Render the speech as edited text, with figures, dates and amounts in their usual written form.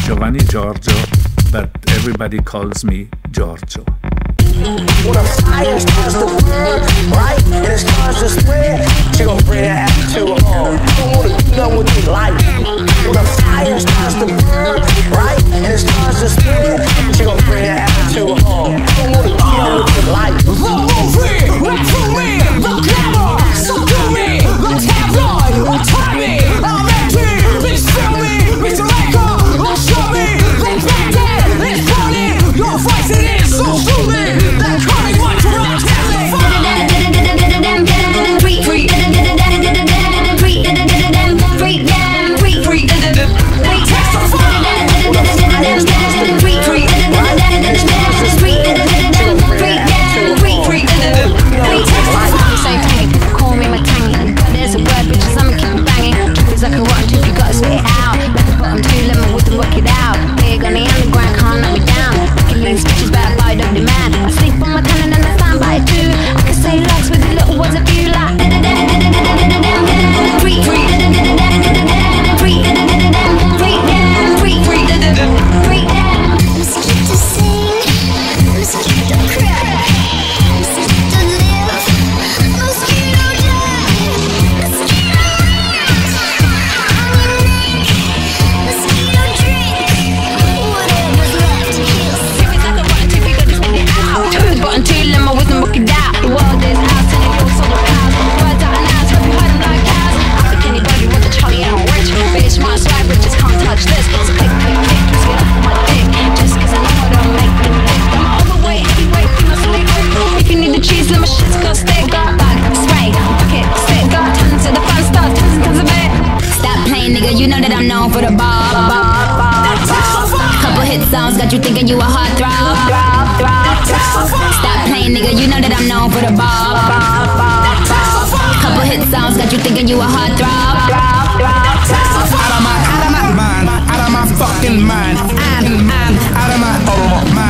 Giovanni Giorgio, but everybody calls me Giorgio. When the fire starts to burn, right, and it starts to spread, she gon' bring that attitude home. Don't wanna do nothing with your life. When the fire starts to burn, right, and it starts to spread, she gon' bring that attitude home. Don't wanna do nothing with your life. The movie, look to me, the glamour, subdue me, the tabloid, attack me, I'm empty, bitch feel me, Mr. Laker, don't show me, they back there, it's burning, your voice it is so soothing. Got you thinking you a heartthrob. Stop playing, nigga. You know that I'm known for the ball. Couple hit songs got you thinking you a heartthrob. Out of my mind, out of my fucking mind. I'm out of my mind.